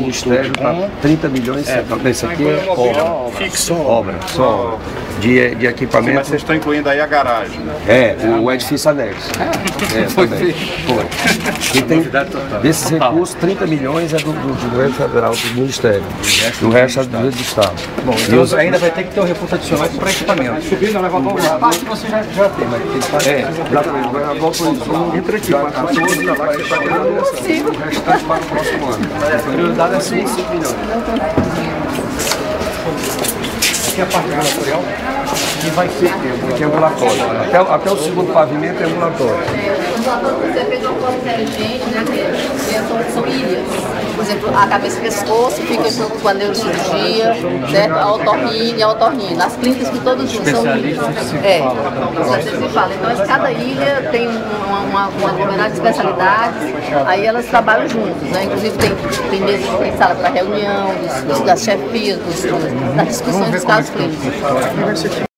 Ministério está 30 milhões, esse aqui é obra, só de equipamento. Mas vocês estão incluindo aí a garagem. O edifício anexo. Foi. E tem, desses recursos, 30 milhões é do governo federal, do Ministério. O resto é do Estado. Bom, então ainda vai ter que ter um recurso adicional para equipamento. Subindo, elevador, a parte você já tem, mas tem que fazer. Entra aqui, para 14, lá que você está ganhando o restante para o próximo ano. A prioridade é 5 milhões. Aqui é a parte ambulatorial Que vai ser que é ambulatório. Até o segundo pavimento é ambulatório. O ambulatório você fez uma coisa inteligente, né? Que são ilhas. Por exemplo, a cabeça e pescoço fica com a neurocirurgia, certo? A otorrina. As clínicas que todos são ilhas. Especialistas se falam. Então, cada ilha tem um aglomerado de especialidades, aí elas trabalham juntas, né? Inclusive tem mesas, tem sala para reunião, das chefias, das discussões dos casos clínicos.